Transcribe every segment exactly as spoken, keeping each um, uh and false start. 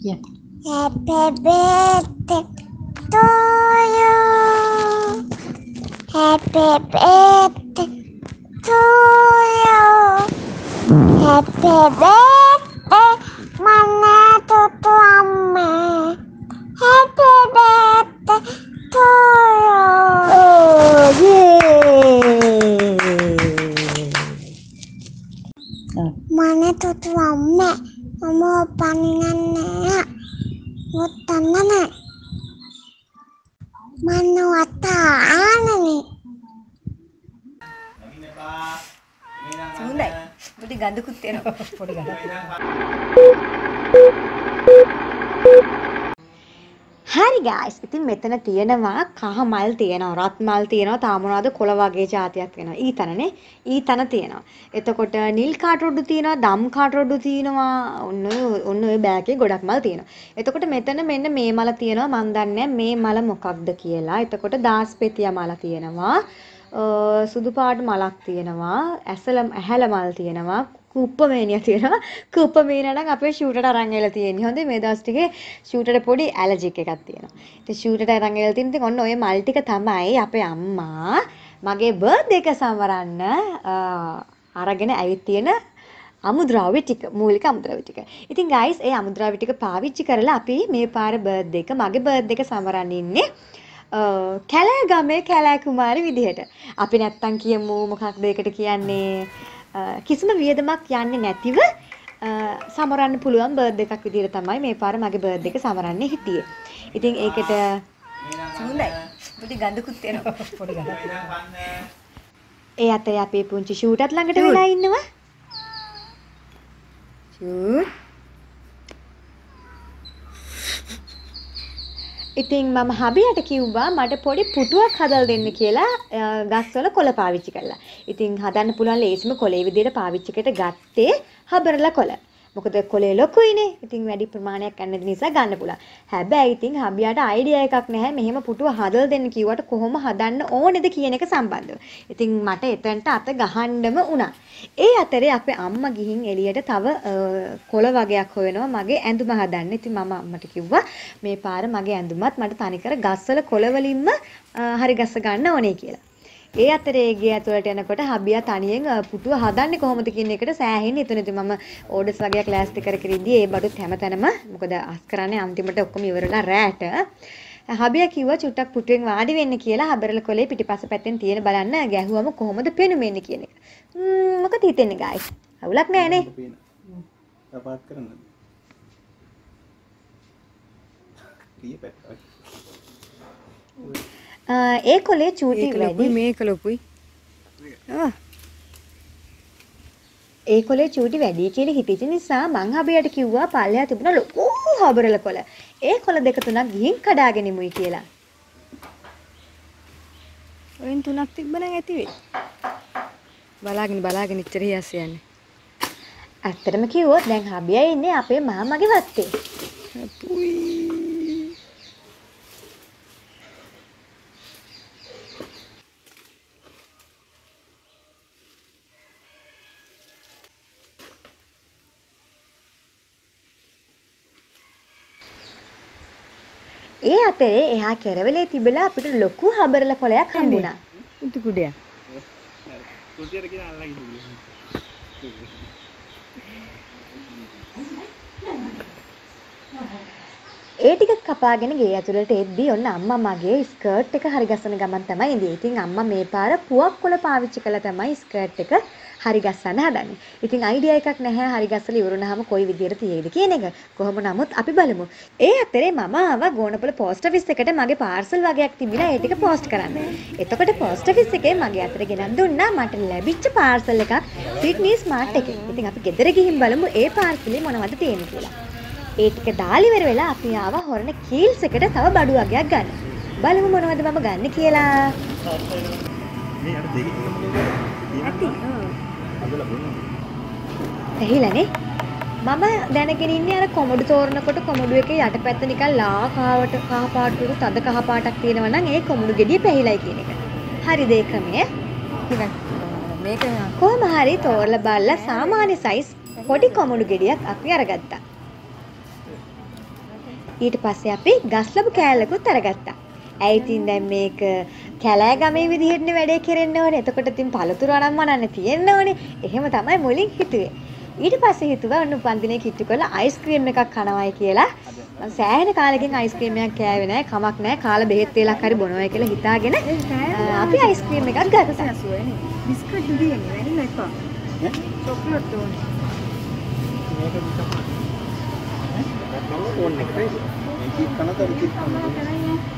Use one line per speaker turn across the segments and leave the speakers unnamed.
Yeah.
Happy birthday to you. Happy birthday to you. Happy birthday, mana tutu amma. Happy birthday to you.
Oh, yay! Oh.
Mana tutu amma. Mama paningan nak. Mutanana. Mana wataan ni?
හොඳයි. පොඩි ගඳකුත් එනවා.
පොඩි ගඳක්.
හරි guys. ඉතින් මෙතන තියෙනවා කහ මල් තියෙනවා, රත් මල් තියෙනවා, තා මොනවාද කොළ වගේ જાතියක් වෙනවා. ඊතනනේ. ඊතන තියෙනවා. එතකොට නිල් කාට රොඩු තියෙනවා, දම් කාට රොඩු තියෙනවා. ඔන්න ඔය ඔන්න ඔය බෑග් එකේ ගොඩක් මල් තියෙනවා. එතකොට මෙතන මෙන්න මේ මල තියෙනවා. මන් දන්නේ මේ මල මොකක්ද කියලා. එතකොට දාස්පෙතියා මල තියෙනවා. සුදු පාට මලක් තියෙනවා. ඇසල ඇහැල මල් තියෙනවා. කුප්පමේනිය තියෙනවා. කුප්පමේනිය නම් අපේ ෂූටට අරන් ගිහලා තියෙන්නේ. හොඳේ මේ දවස් ටිකේ ෂූටට පොඩි ඇලර්ජික් එකක් තියෙනවා. ඉතින් ෂූටට අරන් ගිහලා තියෙන ඉතින් ඔන්න ඔය මල් ටික තමයි අපේ අම්මා මගේ බර්ත්ඩේ එක සමරන්න අරගෙන ඇවිත් තියෙන අමුද්‍රව්‍ය ටික, මූලික අමුද්‍රව්‍ය ටික. ඉතින් guys ඒ අමුද්‍රව්‍ය ටික පාවිච්චි කරලා අපි මේ පාර බර්ත්ඩේ එක මගේ බර්ත්ඩේ එක සමරන්න ඉන්නේ. කැලෑ ගමේ කැලෑ කුමාරි විදිහට. අපි නැත්තම් කියමු මොකක්ද ඒකට කියන්නේ කිසිම වියදමක් යන්නේ නැතිව සමරන්න පුළුවන් බර්ත්ඩේ එකක් විදිහට තමයි මේ පාර මගේ බර්ත්ඩේ එක සමරන්නේ හිටියේ. ඉතින් ඒකට හොඳයි. පොඩි ගඳකුත් එනවා.
පොඩි ගඳක්.
ඒ අතේ අපේ පුංචි ෂූටත් ළඟට වෙලා ඉන්නවා. ෂූට්. ඉතින් මම හබියට කිව්වා මට පොඩි පුටුවක් හදලා දෙන්න කියලා ගස්වල කොළ පාවිච්චි කරලා. ඉතින් හදන්න පුළුවන් ලේසිම කොළේ විදිහට පාවිච්චි කරලා ගත්තේ හබරලා කොළ. මොකද කොළේ ලොකුයිනේ. ඉතින් වැඩි ප්‍රමාණයක් ගන්න නිසා ගන්න පුළුවන්. හැබැයි ඉතින් හබියට අයිඩියා එකක් නැහැ මෙහෙම පුටුව හදලා දෙන්න කිව්වට කොහොම හදන්න ඕනේද කියන එක සම්බන්ධව. ඉතින් මට එතනට අත ගහන්නම වුණා. ඒ අතරේ අපේ අම්මා ගිහින් එළියට තව කොළ වගේක් හොයනවා මගේ ඇඳුම හදන්න. ඉතින් මම අම්මට කිව්වා මේ පාර මගේ ඇඳුමත් මට තනිකර ගස්වල කොළ වලින්ම හරි ගස්ස ගන්න ඕනේ කියලා. ඒ අතරේ ගේ ඇතුළට යනකොට හබියා තනියෙන් පුටුව හදන්නේ කොහොමද කියන එකට සෑහෙන්න හිතුනේ. ඉතින් මම ඕඩර්ස් වගේක් ලෑස්ති කර කර ඉද්දී ඒ බඩුත් හැමතැනම මොකද අස් කරන්නේ අන්තිමට ඔක්කොම ඉවරලා රැට. හබියා කිව්වා චුට්ටක් පුටුවෙන් වාඩි වෙන්න කියලා හබරල කොලේ පිටිපස්ස පැත්තෙන් තියෙන බලන්න ගැහුවම කොහොමද පෙනුමෙන්නේ කියන එක. ම්ම් මොකද හිතෙන්නේ guys? අවුලක් නෑ නේ.
තපාත් කරන්නද? කීපයක්.
ඒ කොලේ චූටි වැඩි
මේක ලොකුයි. ආ.
ඒ කොලේ චූටි වැඩි කියලා හිතෙච්ච නිසා මං හබියට කිව්වා පල්ලෙහා තිබුණ ලොකු හබරල කොළ. ඒ කොළ දෙක තුනක් ගිහින් කඩාගෙන ඉමුයි කියලා.
ඔයෙන් තුනක් තිබ්බනම් ඇති වෙයි. බලාගෙන බලාගෙන ඉච්චර හියස් යන්නේ.
ඇත්තටම කිව්වොත් දැන් හබියා ඉන්නේ අපේ මාමගේ වත්තේ.
අපුයි.
ඒ අතරේ එහා කෙරවලේ තිබිලා අපිට ලොකු හබරල කොළයක් හම්බුණා.
උතු කුඩය.
කුටියට කියන අල්ලගෙන ඉන්නේ.
ඒ ටික කපාගෙන ගේ ඇතුළට එද්දී ඔන්න අම්මා මගේ ස්කර්ට් එක හරි ගස්සන ගමන් තමයි ඉඳී. ඉතින් අම්මා මේ පාර පුවක් කොළ පාවිච්චි කළා තමයි ස්කර්ට් එක හරි ගස්සන්න හදන්නේ. ඉතින් අයිඩියා එකක් නැහැ හරි ගස්සලා ඉවරුනහම කොයි විදියට තියෙයිද කියන එක. කොහොම නමුත් අපි බලමු. ඒ අතරේ මම ආවා ගෝනපොළ පෝස්ට් ඔෆිස් එකට මගේ පාර්සල් වගේක් තිබිලා ඒ ටික පෝස්ට් කරන්න. එතකොට පෝස්ට් ඔෆිස් එකේ මගේ අතට ගෙනත් දුන්නා මට ලැබිච්ච පාර්සල් එකක් සිඩ්නි ස්මාර්ට් එකේ. ඉතින් අපි ගෙදර ගිහින් බලමු ඒ පාර්සලේ මොනවද තියෙන්නේ කියලා. ඒ ටික දාලි ඉවර වෙලා අපි ආවා හොරණ කීල්ස් එකට තව බඩු වගේක් ගන්න. බලමු මොනවද මම ගන්න කියලා.
මේ අර දෙකේ
ඇති.
ඇහිලානේ. මම දැනගෙන ඉන්නේ අර කොමඩු තෝරනකොට කොමඩු එකේ යටපැත්ත නිකන් ලා කාවට කහ පාටට තද කහ පාටක් තියෙනවා නම් ඒ කොමඩු ගෙඩිය පැහිලයි කියන එක. හරිද ඒ ක්‍රමය?
ඉතින් මේක
කොහොම හරි තෝරලා බලලා සාමාන්‍ය සයිස් පොඩි කොමඩු ගෙඩියක් අපි අරගත්තා. ඊට පස්සේ අපි ගස් ලැබු කෑල්ලකුත් අරගත්තා. ඇයි ඉතින් දැන් මේක කැලෑ ගමේ විදිහටනේ වැඩේ කරෙන්න ඕනේ. එතකොට ඉතින් පළතුරු අරන් මනන්න තියෙන්න ඕනේ. එහෙම තමයි මුලින් හිතුවේ. ඊට පස්සේ හිතුවා ඔන්න උපන්දිනේ කිට්ටු කරලා අයිස්ක්‍රීම් එකක් කනවයි කියලා. මම සෑහෙන කාලෙකින් අයිස්ක්‍රීම් එකක් කෑවේ නෑ. කමක් නෑ. කාලා බෙහෙත් වේලක් හරි බොනවයි කියලා හිතාගෙන අපි අයිස්ක්‍රීම් එකක් ගත්තා.
බිස්කට් දෙන්නේ වැනිලා එපා.
ඈ?
චොක්ලට් ඕනේ.
මේක විතර. ඈ? ඕනේ නැහැ. මේක කනතර කිව්වා.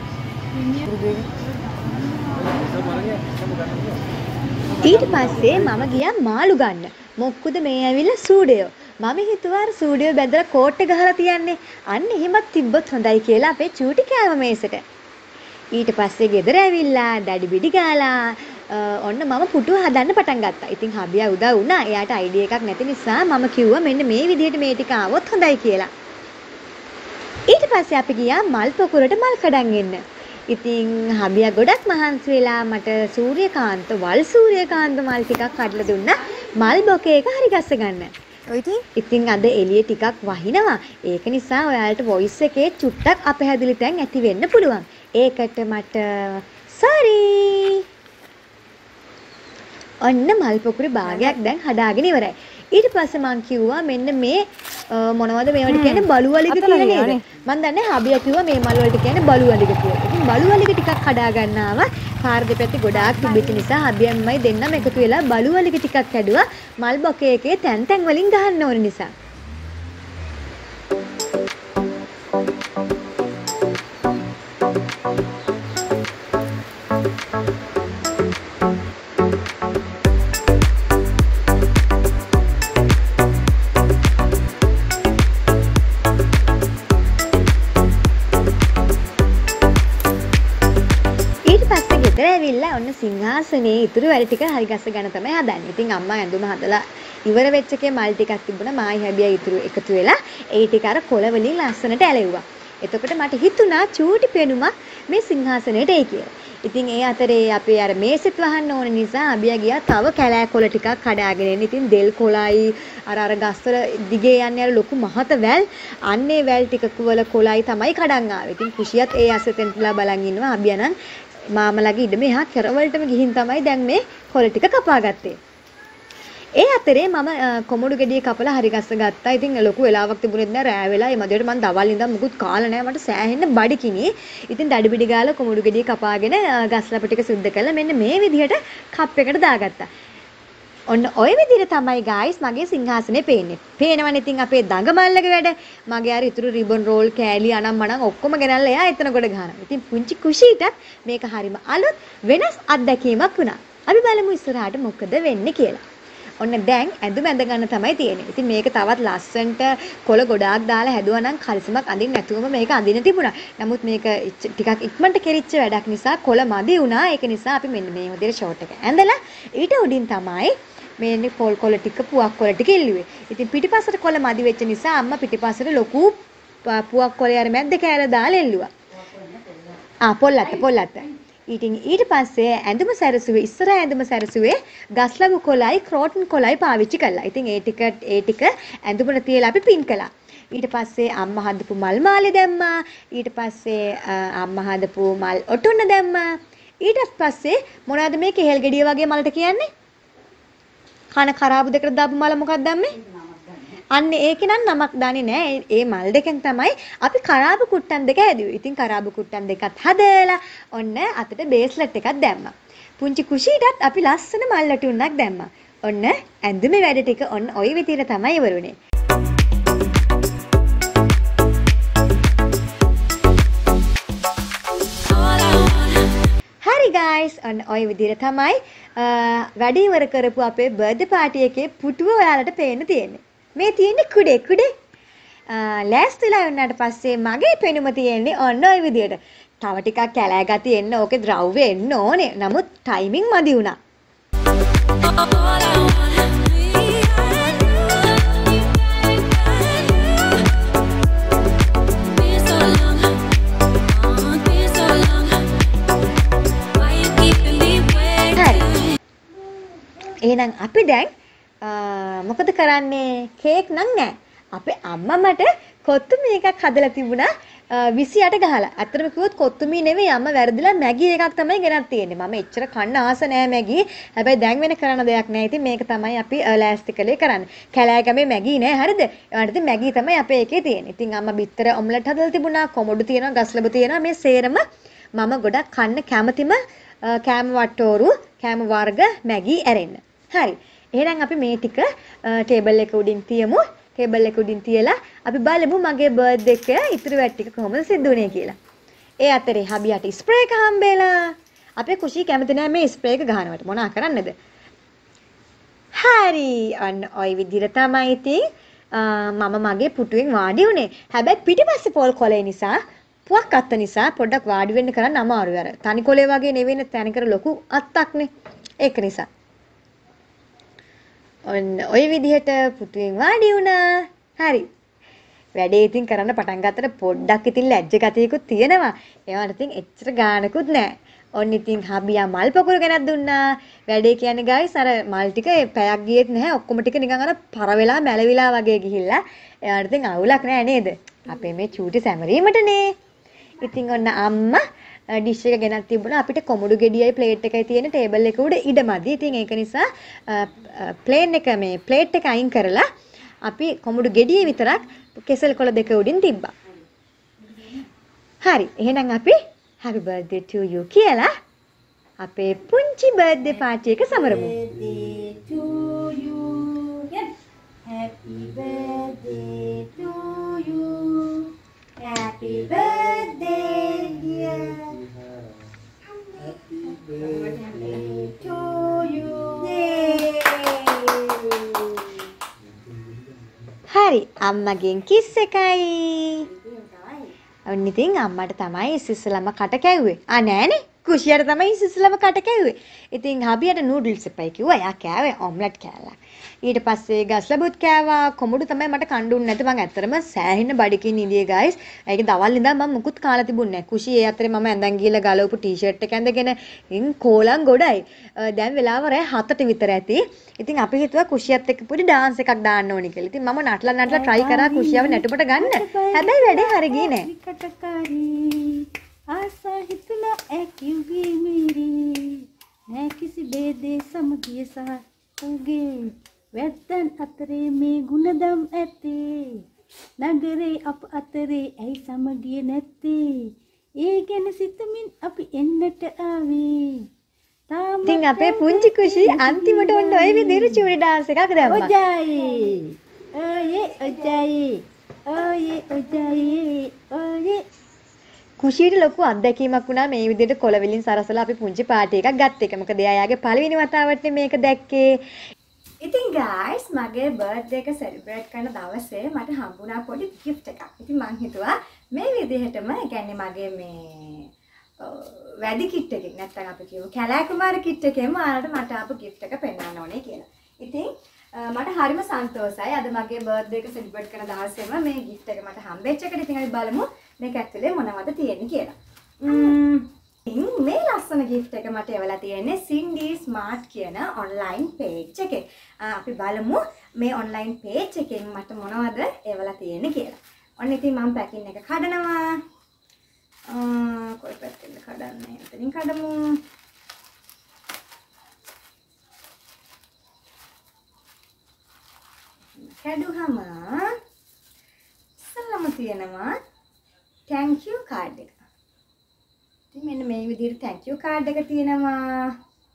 ඊට පස්සේ මම ගියා මාළු ගන්න. මොක්කුද මේ ඇවිල්ලා සූඩියෝ. මම හිතුවා අර සූඩියෝ බැඳලා කෝට් එක ගහලා තියන්නේ. අන්න එහෙමත් තිබ්බොත් හොඳයි කියලා අපේ චූටි කෑම මේසෙට. ඊට පස්සේ ගෙදර ඇවිල්ලා දැඩි බිඩි ගාලා ඔන්න මම පුටුව හදන්න පටන් ගත්තා. ඉතින් හබියා උදා වුණා. එයාට අයිඩියා එකක් නැති නිසා මම කිව්වා මෙන්න මේ විදිහට මේ ටික ආවොත් හොඳයි කියලා. ඊට පස්සේ අපි ගියා මල් පොකුරට මල් කඩන් එන්න. ඉතින් හබියා ගොඩක් මහන්සි වෙලා මට සූර්යකාන්ත වල් සූර්යකාන්ත මල් ටිකක් කඩලා දුන්නා මල් බොකේ එක හරි ගස්ස ගන්න.
ඔය ඉතින්
ඉතින් අද එළිය ටිකක් වහිනවා. ඒක නිසා ඔයාලට වොයිස් එකේ චුට්ටක් අපහැදිලි තැන් ඇති වෙන්න පුළුවන්. ඒකට මට sorry. ඔන්න මල් පොකුරේ භාගයක් දැන් හදාගෙන ඉවරයි. ඊට පස්සේ මං කිව්වා මෙන්න මේ මොනවද මේවට කියන්නේ බලුවලිග කියලා නේද? මං දන්නේ හබියා කිව්වා මේ මල් වලට කියන්නේ බලුවලිග කියලා. ඉතින් බලුවලිග ටිකක් හදා ගන්නවා. පාර දෙපැත්තේ ගොඩාක් තිබෙච්ච නිසා හබියම්මයි දෙන්නම එකතු වෙලා බලුවලිග ටිකක් හැදුවා. මල් බොකේ එකේ තැන් තැන් වලින් ගහන්න ඕන නිසා. ඔන්න සිංහාසනේ ඉතුරු වැඩ ටික හරි ගස්ස ගන්න තමයි හදන්නේ. ඉතින් අම්මා ඇඳුම හදලා ඉවර වෙච්ච එකේ මල් ටිකක් තිබුණා. මායි හැබියා ඉතුරු එකතු වෙලා ඒ ටික අර කොළ වලින් ලස්සනට ඇලෙව්වා. එතකොට මට හිතුණා චූටි පෙනුමක් මේ සිංහාසනේට එයි කියලා. ඉතින් ඒ අතරේ අපේ අර මේසෙත් වහන්න ඕන නිසා අබියා ගියා තව කැලෑ කොළ ටිකක් කඩාගෙන එන්න. ඉතින් දෙල් කොළයි අර අර ගස්වල දිගේ යන්නේ අර ලොකු මහත වැල් අන්නේ වැල් ටිකක වල කොළයි තමයි කඩන් ආවේ. ඉතින් කුෂියත් ඒ අසතෙන්ලා බලන් ඉන්නවා. අබියා නම් මාමලගේ ඉඩම එහා කෙරවලටම ගිහින් තමයි දැන් මේ කොළ ටික කපා ගත්තේ. ඒ අතරේ මම කොමඩු ගෙඩිය කපලා හරි ගස්ස ගත්තා. ඉතින් ලොකු වෙලාවක් තිබුණෙත් නෑ රෑ වෙලා. ඒ මදියට මම දවල් ඉඳන් මුකුත් කාලා නෑ. මට සෑහෙන්න බඩකිනි. ඉතින් දඩි බිඩි ගාලා කොමඩු ගෙඩිය කපාගෙන ගස්ලප ටික සුද්ධ කරලා මෙන්න මේ විදිහට කප් එකට දාගත්තා. ඔන්න ඔය විදිහට තමයි guys මගේ සිංහාසනේ පේන්නේ. පේනවනේ ඉතින් අපේ දඟමල්ලගේ වැඩ. මගේ අර ඉතුරු රිබන් රෝල් කෑලි අනම් මනම් ඔක්කොම ගෙනල්ලා එයා එතන කොට ගහනවා. ඉතින් පුංචි කුෂීටත් මේක හරිම අලුත් වෙනස් අත්දැකීමක් වුණා. අපි බලමු ඉස්සරහට මොකද වෙන්නේ කියලා. ඔන්න දැන් ඇඳුම ඇඳ ගන්න තමයි තියෙන්නේ. ඉතින් මේක තවත් ලස්සන්ට කොළ ගොඩාක් දාලා හැදුවා නම් කලිසමක් අඳින්න නැතුවම මේක අඳින්න තිබුණා. නමුත් මේක ටිකක් ඉක්මනට කෙරිච්ච වැඩක් නිසා කොළ මදි වුණා. ඒක නිසා අපි මෙන්න මේ විදිහට ෂෝට් එක ඇඳලා ඊට උඩින් තමයි මේ පොල් කොළ ටික පුවක් කොළ ටික ඉල්ලුවේ. ඉතින් පිටිපස්සට කොළ මදි වෙච්ච නිසා අම්මා පිටිපස්සට ලොකු පුවක් කොළේ අර මැද්ද කෑල්ල දාලා එල්ලුවා. ආ පොල්ලත් පොල්ලත්. ඉතින් ඊට පස්සේ ඇඳුම සැරසුවේ ඉස්සර ඇඳුම සැරසුවේ ගස්ලබු කොළයි ක්‍රෝටන් කොළයි පාවිච්චි කළා. ඉතින් ඒ ටික ඒ ටික ඇඳුමට තියලා අපි පින් කළා. ඊට පස්සේ අම්මා හදපු මල් මාලේ දැම්මා. ඊට පස්සේ අම්මා හදපු මල් ඔටුන්න දැම්මා. ඊට පස්සේ මොනවද මේ කෙහෙල් ගෙඩිය වගේ මලට කියන්නේ? කන කරාබු දෙකට දාපු මල මොකක්ද දැම්මේ? අන්න ඒකේ නම් නමක් දාන්නේ නෑ. ඒ මල් දෙකෙන් තමයි අපි කරාබු කුට්ටන් දෙක හැදුවේ. ඉතින් කරාබු කුට්ටන් දෙකත් හදලා ඔන්න අතට බේස්ලට් එකක් දැම්මා. පුංචි කුෂීටත් අපි ලස්සන මල් ලටුන්නක් දැම්මා. ඔන්න ඇඳුමේ වැඩ ටික ඔන්න ওই විදිහට තමයි ඉවරුනේ. හරි guys ඔන්න ওই විදිහට තමයි වැඩ ඉවර කරපු අපේ බර්ත්ඩේ පාටි එකේ පුටුව ඔයාලට පේන්න තියෙන්නේ. මේ තියෙන්නේ කුඩේ කුඩේ. ලෑස්තිලා වුණාට පස්සේ මගේ පෙනුම තියෙන්නේ ඔන්න ওই විදිහට. තව ටිකක් කැලෑ ගතිය එන්න ඕකේ ද්‍රව්‍ය එන්න ඕනේ. නමුත් ටයිමින් මදි වුණා. එහෙනම් අපි දැන් මොකද කරන්නේ? කේක් නම් නෑ. අපේ අම්මා මට කොත්තු මේකක් හදලා තිබුණා. විසි අට ගහලා. ඇත්තටම කිව්වොත් කොත්තුමී නෙවෙයි අම්මා වැරදිලා මැගි එකක් තමයි ගෙනත් තියෙන්නේ. මම එච්චර කන්න ආස නෑ මැගි. හැබැයි දැන් වෙන කරන්න දෙයක් නෑ. ඉතින් මේක තමයි අපි ලෑස්ති කළේ කරන්නේ. කැලෑගමේ මැගි නෑ හරිද? ඒවට ඉතින් මැගි තමයි අපේ එකේ තියෙන්නේ. ඉතින් අම්මා බිත්තර ඔම්ලට් හදලා තිබුණා, කොමඩු තියෙනවා, ගස්ලබ තියෙනවා. මේ සේරම මම ගොඩක් කන්න කැමතිම කෑම වට්ටෝරු, කෑම වර්ග මැගි ඇරෙන්න. හරි. එහෙනම් අපි මේ ටික ටේබල් එක උඩින් තියමු. ටේබල් එක උඩින් තියලා අපි බලමු මගේ බර්ත්ඩේ එක ඉතුරු වැඩ ටික කොහොමද සිද්ධ වුනේ කියලා. ඒ අතරේ හබියට ස්ප්‍රේ එක හම්බෙලා. අපේ කුෂි කැමති නෑ මේ ස්ප්‍රේ එක ගහනවට. මොනා කරන්නද? හරි. අන්න ওই විදිහට තමයි ඉතින් මම මගේ පුටුවෙන් වාඩි වුණේ. හැබැයි පිටිපස්සේ පොල් කොලේ නිසා, පුවක් අත්ත නිසා පොඩ්ඩක් වාඩි වෙන්න කරන්න අමාරුයි. අර තනි කොලේ වගේ නෙවෙයි තැනකර ලොකු අත්තක්නේ. ඒක නිසා. ඔන්න ওই විදිහට පුටුවෙන් වාඩි වුණා. හරි. වැඩේ ඉතින් කරන්න පටන් ගත්තට පොඩ්ඩක් ඉතින් ලැජ්ජ ගතියකුත් තියෙනවා. ඒවට ඉතින් එච්චර ගානකුත් නැහැ. ඔන්න ඉතින් හබියා මල් පොකුරු ගෙනත් දුන්නා. වැඩේ කියන්නේ guys අර මල් ටික පැයක් ගියෙත් නැහැ. ඔක්කොම ටික නිකන් අර පර වෙලා මැලවිලා වගේ ගිහිල්ලා. ඒවට ඉතින් අවුලක් නැහැ නේද? අපේ මේ චූටි සැමරීමටනේ. ඉතින් ඔන්න අම්මා ඩිෂ් එක ගෙනත් තිබුණා. අපිට කොමුඩු ගෙඩියයි ප්ලේට් එකයි තියෙන ටේබල් එක උඩ ඉඩමදි. ඉතින් ඒක නිසා ප්ලේන් එක මේ ප්ලේට් එක අයින් කරලා අපි කොමුඩු ගෙඩියේ විතරක් කෙසල් කොළ දෙක උඩින් තිබ්බා. හරි. එහෙනම් අපි happy birthday to you කියලා අපේ පුංචි birthday party එක සමරමු.
Birthday to you. Happy birthday to you. Happy birthday dear. Happy birthday to you.
හරි. අම්මගෙන් කිස් එකයි. ඔන්න ඉතින් අම්මට තමයි ඉස්සෙල්ලාම කට කැව්වේ. ආ නෑනේ. කුෂියට තමයි ඉස්සෙල්ලාම කට කැව්වේ. ඉතින් හබියට නූඩල්ස් එපයි කිව්වා. එයා කෑවේ ඔම්ලට් කෑල්ලක්. ඊට පස්සේ ගස්ලබුත් කෑවා. කොමුඩු තමයි මට කණ්ඩුන්නේ නැති. මං ඇත්තටම සෑහෙන බඩකින් ඉඳියේ guys. ඒක දවල් ඉඳන් මම මුකුත් කාලා තිබුණේ නැහැ. කුෂි ඒ අතරේ මම ඇඳන් ගිහලා ගලවපු ටී-ෂර්ට් එක ඇඳගෙන ඉන් කෝලම් ගොඩයි. දැන් වෙලාව රෑ හතට විතර ඇති. ඉතින් අපි හිතුවා කුෂියත් එක්ක පොඩි ඩාන්ස් එකක් දාන්න ඕනි කියලා. ඉතින් මම නටලා නටලා try කරා කුෂියව නැටුමට ගන්න. හැබැයි වැඩේ හරිය ගියේ නැහැ.
विकटकारी आशा हितना एक्यूगी मेरी मैं किसी बेदे समझिए सा उगे වැද්දන් අතරේ මේ ගුණදම් ඇත්තේ නගරේ අප අතරේ ඇයි සමගිය නැත්තේ ඒ ගැන සිතමින් අපි එන්නට ආවේ තාම
ඉතින් අපේ පුංචි කුෂි අන්තිමට ඔන්න ඔය විදිහට චූරි ඩාන්ස් එකක් දැම්මා.
ඔජායි ඔයේ ඔජායි ඔයේ ඔජායි ඔයේ
කුෂියට ලොකු අත්දැකීමක් වුණා මේ විදිහට කොළ වලින් සරසලා අපි පුංචි පාටි එකක් ගත්ත එක. මොකද එයාගේ පළවෙනි වතාවටනේ මේක දැක්කේ.
ඉතින් guys මගේ බර්ත්ඩේ එක සෙලිබ්‍රේට් කරන දවසේ මට හම්බුණා පොඩි gift එකක්. ඉතින් මං හිතුවා මේ විදිහටම ඒ කියන්නේ මගේ මේ වැඩි කිට් එකකින් නැත්නම් අපි කියමු කැලෑ කුමාර කිට් එකෙන්ම ආනට මට ආපු gift එක පෙන්වන්න ඕනේ කියලා. ඉතින් මට හරිම සන්තෝෂයි අද මගේ බර්ත්ඩේ එක සෙලිබ්‍රේට් කරන දවසේම මේ gift එක මට හම්බෙච්ච එකට. ඉතින් අපි බලමු මේක ඇතුලේ මොනවද තියෙන්නේ කියලා. ම්ම් මේ ලස්සන gift එක මට එවලා තියෙන්නේ Cindy Smart කියන online page එකේ. අපි බලමු මේ online page එකෙන් මට මොනවද එවලා තියෙන්නේ කියලා. ඔන්න ඉතින් මම packing එක කඩනවා. ආ කොයි පැත්තෙන්ද කඩන්නේ? එතනින් කඩමු. කැඩුවම ඉස්සෙල්ලම තියෙනවා thank you card එක. ඉතින් මෙන්න මේ විදිහට thank you card එක තියෙනවා.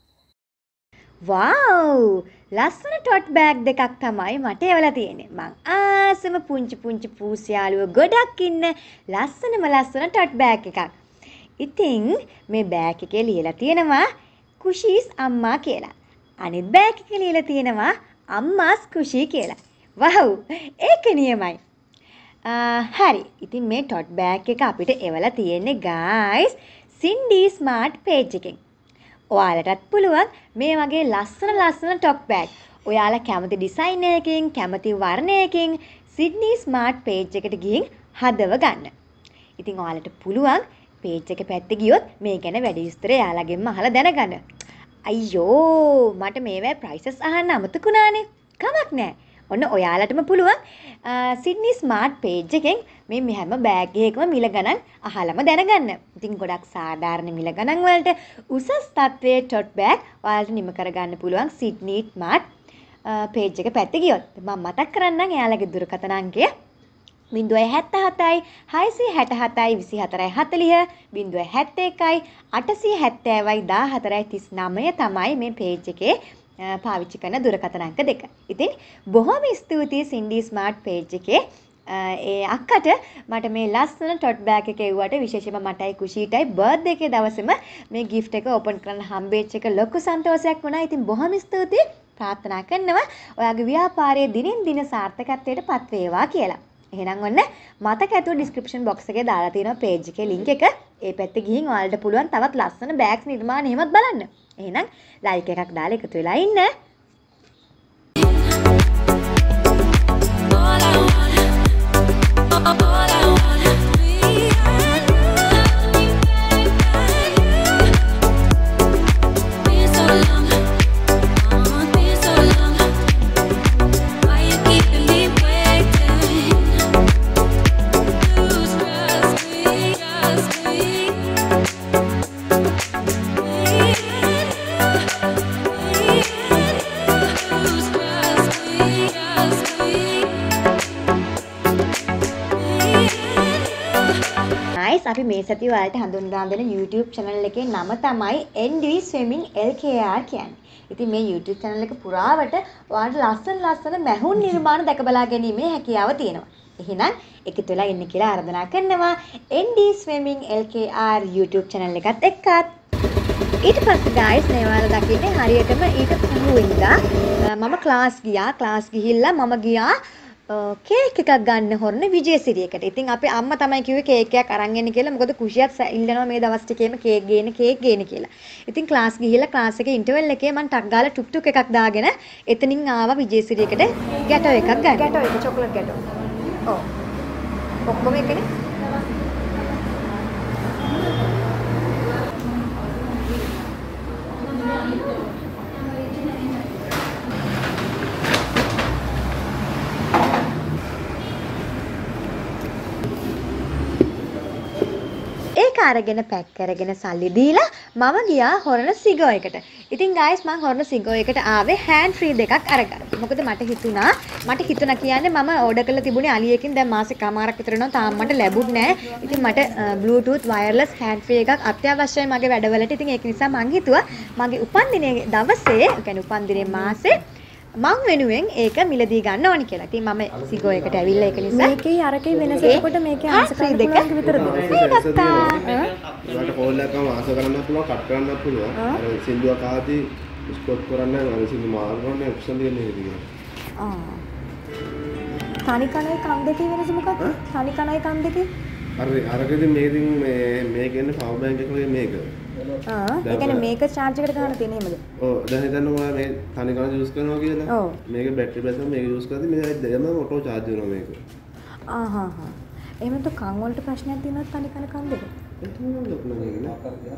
wow! ලස්සන ටොට් බෑග් දෙකක් තමයි මට එවලා තියෙන්නේ. මං ආසම පුංචි පුංචි පූසියාළුව ගොඩක් ඉන්න ලස්සනම ලස්සන ටොට් බෑග් එකක්. ඉතින් මේ බෑග් එකේ ලියලා තියෙනවා කුෂීස් අම්මා කියලා. අනිත් බෑග් එකේ ලියලා තියෙනවා අම්මාස් කුෂී කියලා. wow! ඒක නියමයි. හරි. ඉතින් මේ ටොට් බෑග් එක අපිට එවලා තියෙන්නේ guys Cindy Smart page එකෙන්. ඔයාලටත් පුළුවන් මේ වගේ ලස්සන ලස්සන ටොක් බෑග් ඔයාලා කැමති ඩිසයින් එකකින් කැමති වර්ණයකින් Cindy Smart page එකට ගිහින් හදව ගන්න. ඉතින් ඔයාලට පුළුවන් page එක පැත්තේ ගියොත් මේ ගැන වැඩි විස්තර එයාලගෙන්ම අහලා දැනගන්න. අයියෝ මට මේවැ prices අහන්න අමතකුණානේ. කමක් නැහැ. ඔන්න ඔයාලටම පුළුවන් සිඩ්නි ස්මාර්ට් පේජ් එකෙන් මේ මේ හැම බෑග් එකකම මිල ගණන් අහලම දැනගන්න. ඉතින් ගොඩක් සාධාරණ මිල ගණන් වලට උසස් තත්ත්වයේ ටොට් බෑග් ඔයාලට නිම කරගන්න පුළුවන් සිඩ්නි ස්මාර්ට් පේජ් එක පැත්තේ ගියොත්. මම මතක් කරන්නම් එයාලගේ දුරකථන අංකය බිංදුව හැත්ත හතයි හයසිය හැට හතයි විසි හතරයි හතලිහ බිංදුව හැත්ත එකයි අටසිය හැත්තෑවයි දාහතරයි තිස් නවය තමයි මේ පේජ් එකේ පාවිච්චි කරන දුරකථන අංක දෙක. ඉතින් බොහොම ස්තුතියි සින්ඩි ස්මාර්ට් පේජ් එකේ ඒ අක්කට මට මේ ලස්සන ටොට් බෑග් එක එව්වට විශේෂයෙන්ම මටයි කුෂීටයි බර්ත්ඩේ එකේ දවසේම මේ gift එක ඕපන් කරන්න හම්බෙච්ච එක ලොකු සන්තෝෂයක් වුණා. ඉතින් බොහොම ස්තුතියි. ප්‍රාර්ථනා කරනවා ඔයාගේ ව්‍යාපාරයේ දිනෙන් දින සාර්ථකත්වයට පත් වේවා කියලා. එහෙනම් ඔන්න මතක ඇතුව ඩිස්ක්‍රිප්ෂන් බොක්ස් එකේ දාලා තියෙනවා පේජ් එකේ link එක. ඒ පැත්තේ ගිහින් ඔයාලට පුළුවන් තවත් ලස්සන බෑග්ස් නිර්මාණ එහෙමත් බලන්න. එහෙනම් ලයික් එකක් දාලා එකතු වෙලා ඉන්න. අපි මේ සතිය ඔයාලට හඳුන්වා දෙන YouTube channel එකේ නම තමයි N D Swimming L K R කියන්නේ. ඉතින් මේ YouTube channel එක පුරාවට ඔයාලට ලස්සන ලස්සන මැහුම් නිර්මාණ දැක බලා ගැනීමේ හැකියාව තියෙනවා. එහෙනම් එකතු වෙලා ඉන්න කියලා ආරාධනා කරනවා N D Swimming L K R YouTube channel එකත් එක්කත්. ඊට පස්සේ guys මේ ඔයාලා දකින්නේ හරියටම ඊට පහුවෙන්දා මම ක්ලාස් ගියා. ක්ලාස් ගිහිල්ලා මම ගියා කේක් එකක් ගන්න හොරන විජේසිරියකට. ඉතින් අපේ අම්මා තමයි කිව්වේ කේක් එකක් අරන් එන්න කියලා. මොකද කුෂියත් ඉල්ලනවා මේ දවස් ටිකේම කේක් ගේන කේක් ගේන කියලා. ඉතින් ක්ලාස් ගිහිල්ලා ක්ලාස් එකේ ඉන්ටර්වල් එකේ මම ටක් ගාලා ටුක් ටුක් එකක් දාගෙන එතනින් ආවා විජේසිරියකට ගැටෝ එකක් ගන්න. ගැටෝ එක චොකලට් ගැටෝ. ඔව්. ඔක්කොම එකනේ. අරගෙන පැක් කරගෙන සල්ලි දීලා මම ගියා හොරන සිගෝ එකට. ඉතින් guys මම හොරන සිගෝ එකට ආවේ hand free දෙකක් අරගෙන. මොකද මට හිතුණා මට හිතුණා කියන්නේ මම ඕඩර් කරලා තිබුණේ අලියකින් දැන් මාසෙකමාරක් විතර වෙනවා තාම මට ලැබුණ නැහැ. ඉතින් මට Bluetooth wireless hand free එකක් අත්‍යවශ්‍යයි මගේ වැඩවලට. ඉතින් ඒක නිසා මං හිතුවා මගේ උපන්දිනයේ දවසේ, ඒ කියන්නේ උපන්දිනයේ මාසේ මං වෙනුවෙන් ඒක මිලදී ගන්න ඕනි කියලා. ඉතින් මම සිගෝ එකට ඇවිල්ලා ඒක නිසා
මේකේ අරකේ වෙනස එතකොට මේකේ ආන්සර් දෙක විතරද?
ගත්තා.
ඒකට කෝල් එකක් ආස කරන්න පුළුවන්, කට් කරන්න පුළුවන්. අර සින්දුවක් ආදී ස්පොට් කරන්න අර සින්දු මාර්ගවන්නේ ඔප්ෂන් දෙක නෙවෙයි.
ආ. තනි කණයි කම් දෙකේ වෙනස මොකක්ද? තනි කණයි කම් දෙකේ?
අර අරකෙදි මේකින් මේ මේකෙන්නේ පවර් බැංක් එකේ මේක.
ආ. ඒ කියන්නේ මේක charge එකට ගන්න තියෙන එහෙමද?
ඔව් දැන් හිතන්න ඔයා මේ තනි කන යූස් කරනවා කියලා.
ඔව්.
මේක බැටරි බැස් මේක යූස් කරද්දි මේ දෙකම ඔටෝ charge වෙනවා මේක.
ආ හා හා. එහෙනම් તો කන් වලට ප්‍රශ්නයක් තියෙනවද තනි කන කන් දෙක?
ඒක මොනවද අපේ මේක නේ?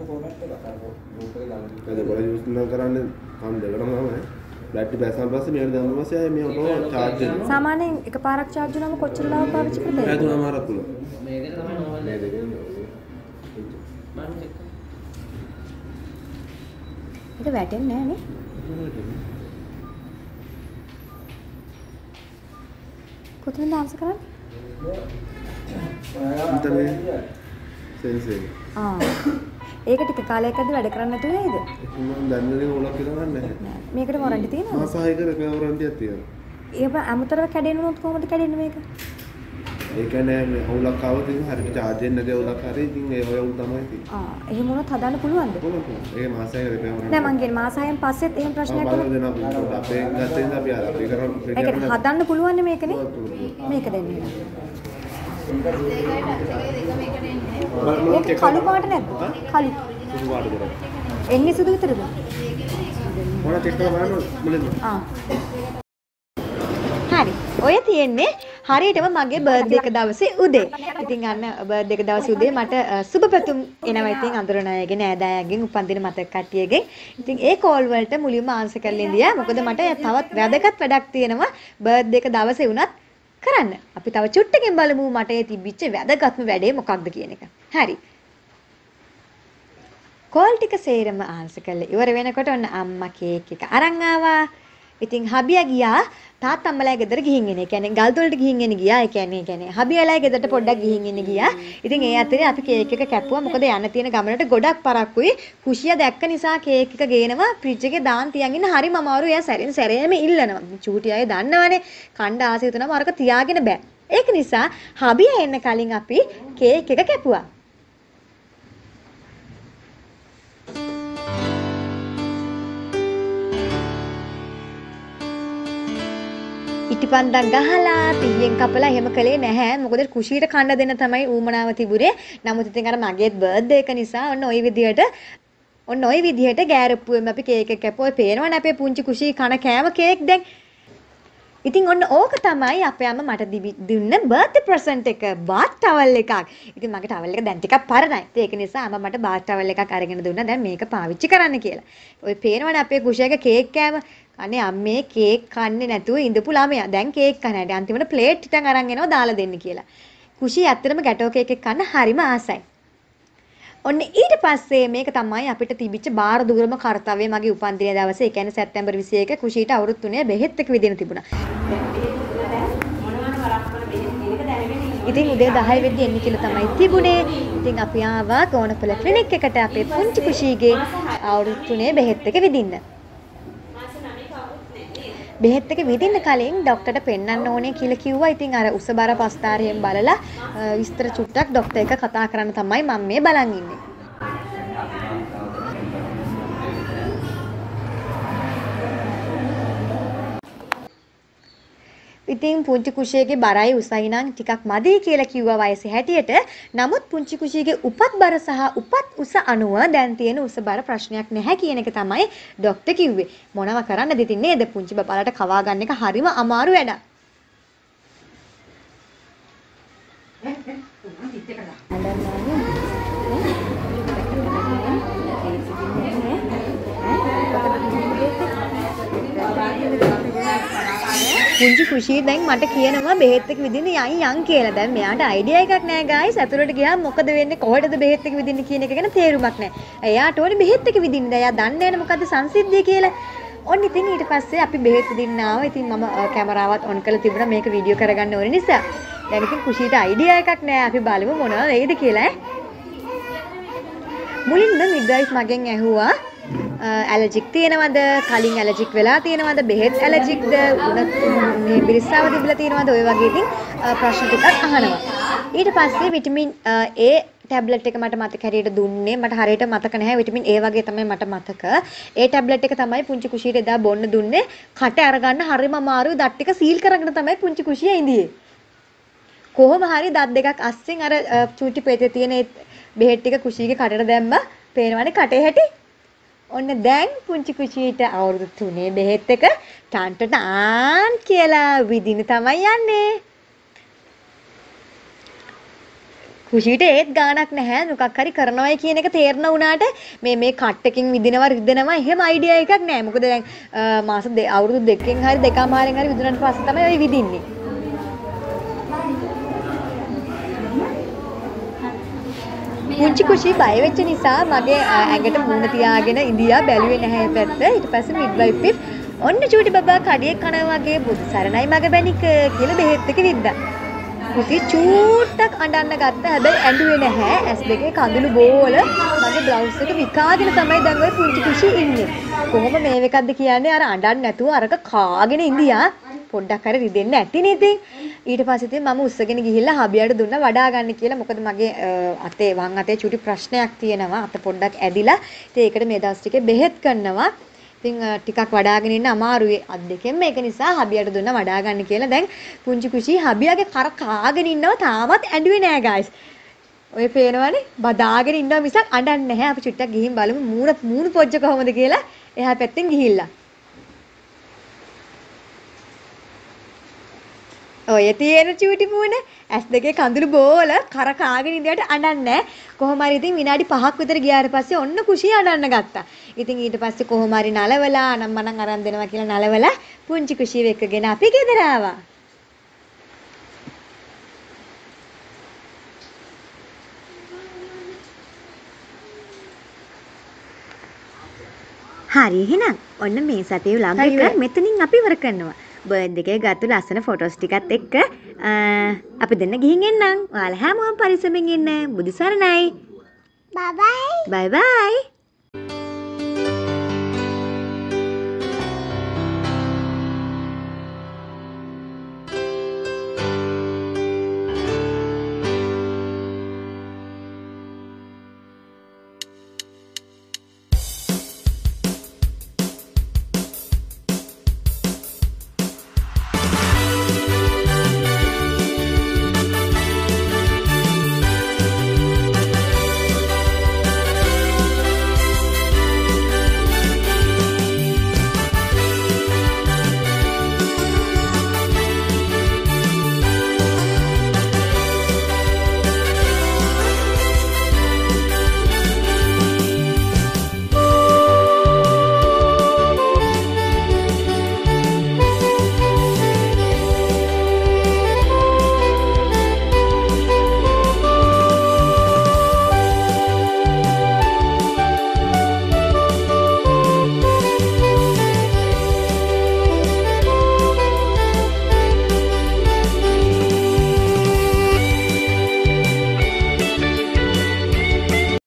කද බල යූස් කරන්නේ කන් දෙකම තමයි. බැටරි බැස්සන් පස්සේ මේකට දාන්න පස්සේ මේ ඔටෝ charge වෙනවා.
සාමාන්‍යයෙන් එකපාරක් charge වුණාම කොච්චර ලාභ පාවිච්චි කරතද?
ඒ තුනමාරක් පුළුවන්. මේ දෙක තමයි නෝවල් මේ දෙක.
ඒක වැටෙන්නේ නැහැ නේ. කොතනද ආන්සර් කරන්නේ?
ඉතනේ සෙන්සර්.
ආ. ඒක ටික කාලයකදී වැඩ කරන්නේ නැතුව නේද?
මම දන්නේ ඕලක් කියලා නැහැ.
මේකට වොරන්ටි තියෙනවද?
මාස හයකට වොරන්ටියක් තියෙනවා.
ඒක අමුතරව කැඩෙන්නොත් කොහොමද කැඩෙන්නේ මේක?
ඒ කියන්නේ මේ අවුලක් ආවොත් ඉතින් හරියට charge වෙන්නේ නැති අවුලක් හරි ඉතින් ඒ ඔය උන් තමයි තියෙන්නේ.
ආ එහෙම වුණොත් හදන්න පුළුවන්ද?
පුළුවන් පුළුවන්. ඒක මාස හයකට වොරන්ටි.
නෑ මං කියන්නේ මාස හයෙන් පස්සෙත් එහෙම ප්‍රශ්නයක්
බලන්න දෙන්න අපි අපේ ගත්තේ ඉඳන් අපි ආර අපි කරන්
ඒක හදන්න පුළුවන් නේ මේකනේ. මේක දෙන්නේ. මේක කළු පාට නැද්ද? කළු.
සුදු පාට කරා.
එන්නේ සුදු විතරද?
මොන චෙක් කරලා බලන්න මුලින්ම.
ආ.
හරි. ඔය තියෙන්නේ හරියටම මගේ බර්ත්ඩේ එක දවසේ උදේ. ඉතින් අන්න බර්ත්ඩේ එක දවසේ උදේ මට සුබ පැතුම් එනවා. ඉතින් අඳුරන අයගෙන් නෑදෑයන්ගෙන් උපන්දින මතක කට්ටියගෙන්. ඉතින් ඒ කෝල් වලට මුලින්ම ආන්සර් කරලා ඉඳියා. මොකද මට තවත් වැදගත් වැඩක් තියෙනවා බර්ත්ඩේ එක දවසේ වුණත් කරන්න. අපි තව චුට්ටකින් බලමු මට ඒ තිබිච්ච වැදගත්ම වැඩේ මොකක්ද කියන එක. හරි. කෝල් ටික සේරම ආන්සර් කළා. ඉවර වෙනකොට ඔන්න අම්මා කේක් එක අරන් ආවා. ඉතින් හබියා ගියා තාත්තම්මලා ගෙදර ගිහින් එන. ඒ කියන්නේ ගල්තොලට ගිහින් එන ගියා. ඒ කියන්නේ ඒ කියන්නේ හබියාලා ගෙදරට පොඩ්ඩක් ගිහින් එන ගියා. ඉතින් ඒ අතරේ අපි කේක් එක කැපුවා. මොකද යන්න තියෙන ගමනට ගොඩක් පරක්කුයි. කුෂියා දැක්ක නිසා කේක් එක ගේනවා ෆ්‍රිජ් එකේ දාන් තියන් ඉන්න හරිම අමාරු. එයා සැරින් සැරේම ඉල්ලනවා. චූටි අය දන්නවනේ. කණ්ඩ ආසය තුනම අරක තියාගෙන බෑ. ඒක නිසා හබියා එන්න කලින් අපි කේක් එක කැපුවා. ඉටිපන්දක් ගහලා පීයෙන් කපලා එහෙම කළේ නැහැ. මොකද කුෂීට කන්න දෙන්න තමයි ඌමනාව තිබුණේ. නමුත් ඉතින් අර මගේත් බර්ත්ඩේ එක නිසා ඔන්න ওই විදිහට ඔන්න ওই විදිහට ගෑරප්පුවෙම අපි කේක් එක කැපුවා. පේනවනේ අපේ පුංචි කුෂී කන කෑම කේක් දැන්. ඉතින් ඔන්න ඕක තමයි අපේ අම්මා මට දුන්න බර්ත්ඩේ ප්‍රසන්ට් එක. බාත් ටවල් එකක්. ඉතින් මගේ ටවල් එක දැන් ටිකක් පරණයි. ඒක නිසා අම්මා මට බාත් ටවල් එකක් අරගෙන දුන්නා. දැන් මේක පාවිච්චි කරන්න කියලා. ඔය පේනවනේ අපේ කුෂියගේ කේක් කෑම. අනේ අම්මේ කේක් කන්නේ නැතුව ඉඳපු ළමයා. දැන් කේක් කන්නේ නැහැ. අන්තිමට ප්ලේට් ටිකක් අරන් එනවා දාලා දෙන්න කියලා. කුෂි ඇත්තටම ගැටෝ කේක් එක කන්න හරිම ආසයි. ඔන්න ඊට පස්සේ මේක තමයි අපිට තිබිච්ච බාර දුරම කාර්යය මගේ උපන්දින දවසේ. ඒ කියන්නේ සැප්තැම්බර් විසි එක කුෂීට අවුරුදු තුනේ බෙහෙත් එක විදින තිබුණා. ඉතින් උදේ දහය වෙද්දී එන්න කියලා තමයි තිබුණේ. ඉතින් අපි ආවා ගෝනපල ක්ලිනික් එකට අපේ පුංචි කුෂීගේ අවුරුදු තුනේ බෙහෙත් එක විදින්න. බෙහෙත් එක විදින්න කලින් ડોක්ටර්ට පෙන්වන්න ඕනේ කියලා කිව්වා. ඉතින් අර උසබර පස්තාරයෙන් බලලා විස්තර චුට්ටක් ડોක්ටර් එක කතා කරන්න තමයි මම මේ බලන් ඉන්නේ. ඉතින් පුංචි කුෂියගේ බරයි උසයි නම් ටිකක් මදි කියලා කිව්වා වයසේ හැටියට. නමුත් පුංචි කුෂියගේ උපත් බර සහ උපත් උස අනුව දැන් තියෙන උස බර ප්‍රශ්නයක් නැහැ කියන එක තමයි ડોක්ටර් කිව්වේ. මොනව කරන්නද ඉතින් නේද? පුංචි බබාලට කවා ගන්න එක හරිම අමාරු වැඩක්. පුංචි කුෂී දැන් මට කියනවා බෙහෙත් එක විදින්න යන් යන් කියලා. දැන් මෙයාට අයිඩියා එකක් නැහැ ගයිස්. අතුලට ගියාම මොකද වෙන්නේ කොහෙටද බෙහෙත් එක විදින්න කියන එක ගැන තේරුමක් නැහැ. එයාට ඕනේ බෙහෙත් එක විදින්න. එයා දන්නේ නැහැ මොකද්ද සංසිද්ධිය කියලා. ඔන්න ඉතින් ඊට පස්සේ අපි බෙහෙත් විදින්න ආවා. ඉතින් මම කැමරාවත් ඔන් කරලා තිබුණා මේක වීඩියෝ කරගන්න ඕන නිසා. දැන් ඉතින් කුෂීට අයිඩියා එකක් නැහැ. අපි බලමු මොනවද වෙයිද කියලා. මුලින්ම මිඩ්වයිෆ් මගෙන් ඇහුවා ඇලර්ජික් තියෙනවද? කලින් ඇලර්ජික් වෙලා තියෙනවද? බෙහෙත් ඇලර්ජික්ද? උනත් මේ බිරිස්සාව තිබිලා තියෙනවද? ඔය වගේ ඉතින් ප්‍රශ්න ටිකක් අහනවා. ඊට පස්සේ විටමින් A ටැබ්ලට් එක මට මතක හැටියට දුන්නේ. මට හරියට මතක නැහැ. විටමින් A වගේ තමයි මට මතක. ඒ ටැබ්ලට් එක තමයි පුංචි කුෂියට එදා බොන්න දුන්නේ. කට අරගන්න හරිම අමාරුයි. දත් ටික සීල් කරගෙන තමයි පුංචි කුෂිය ඉඳියේ. කොහොම හරි දත් දෙකක් අස්සෙන් අර චූටි පෙතේ තියෙන බෙහෙත් ටික කුෂියගේ කටට දැම්මා. පේනවනේ කටේ හැටි. ඔන්න දැන් පුංචි කුෂීට අවුරුදු තුනේ බෙහෙත් එක ටන්ටටාන් කියලා විදින තමයි යන්නේ. කුෂීට ඒත් ගාණක් නැහැ. මොකක් හරි කරනවයි කියන එක තේරෙන උනාට මේ මේ කට් එකකින් විදිනවා රිදෙනවා එහෙම අයිඩියා එකක් නැහැ. මොකද දැන් මාස අවුරුදු දෙකකින් හරි දෙකමාරෙන් හරි විදුනට පස්සේ තමයි ඔය විදින්නේ. පුංචි කුෂී බය වෙච්ච නිසා මගේ ඇඟට මූණ තියාගෙන ඉඳියා බැලුවේ නැහැ පැත්ත. ඊට පස්සේ මිඩ්වයිෆ් එක ඔන්න චූටි බබා කඩියක් කනවා වගේ බුදු සරණයි මග බැනික කියලා බෙහෙත් එක විද්දා. කුෂී චූට්ටක් අඬන්න ගත්තා. හැබැයි ඇඬුවේ නැහැ. ඇස් දෙකේ කඳුළු බෝල මගේ බ්ලවුස් එක විකාගෙන තමයි දැන් ওই පුංචි කුෂී ඉන්නේ. කොහොම මේ එකක්ද කියන්නේ අර අඬන්නේ නැතුව අරක කාගෙන ඉඳියා. පොඩ්ඩක් හරි රිදෙන්න ඇතිනේ ඉතින්. ඊට පස්සේ ඉතින් මම උස්සගෙන ගිහිල්ලා හබියට දුන්නා වඩා ගන්න කියලා. මොකද මගේ අතේ වම් අතේ චුටි ප්‍රශ්නයක් තියෙනවා. අත පොඩ්ඩක් ඇදිලා. ඉතින් ඒකට මේ දවස් ටිකේ බෙහෙත් කරනවා. ඉතින් ටිකක් වඩාගෙන ඉන්න අමාරුයි අත් දෙකෙන්. මේක නිසා හබියට දුන්නා වඩා ගන්න කියලා. දැන් පුංචි කුෂී හබියාගේ කර කාගෙන ඉන්නවා. තාමත් ඇඬුවේ නෑ ගයිස්. ඔය පේනවනේ බදාගෙන ඉන්නවා මිසක් අඬන්නේ නැහැ. අපි චුට්ටක් ගිහින් බලමු මූණ මූණ පොජ්ජ කොහොමද කියලා. එහා පැත්තෙන් ගිහිල්ලා. ඔය තියෙන චූටි මූණ ඇස් දෙකේ කඳුළු බෝල කර කාගෙන ඉඳියට අඬන්නේ කොහොම හරි ඉතින් විනාඩි පහක් විතර ගියාට පස්සේ ඔන්න කුෂිය අඬන්න ගත්තා. ඉතින් ඊට පස්සේ කොහොම හරි නලවලා අනම්මනම් අරන් දෙනවා කියලා නලවලා පුංචි කුෂිය එක්කගෙන අපි ගෙදර ආවා. හරි එහෙනම් ඔන්න මේ සතියේ vlog එක මෙතනින් අපි ඉවර කරනවා. බර්ත්ඩේ එකේ ගත්ත ලස්සන ෆොටෝස් ටිකත් එක්ක අපි දෙන්න ගිහින් එන්නම්. ඔයාලා හැමෝම පරිස්සමෙන් ඉන්න. බුදු සරණයි.
Bye bye.
බයි බයි.